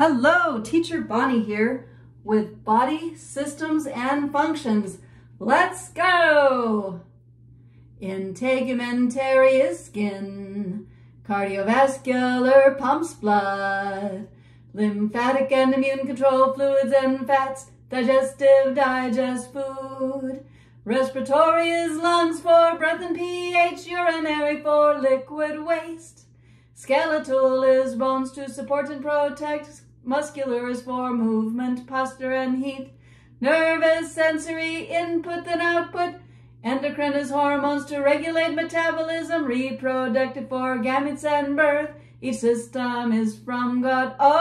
Hello, Teacher Bonnie here with Body Systems and Functions. Let's go! Integumentary is skin, cardiovascular pumps blood, lymphatic and immune control fluids and fats, digestive digest food, respiratory is lungs for breath and pH, urinary for liquid waste. Skeletal is bones to support and protect. Muscular is for movement, posture, and heat. Nervous, sensory, input and output. Endocrine is hormones to regulate metabolism. Reproductive for gametes and birth. Each system is from God.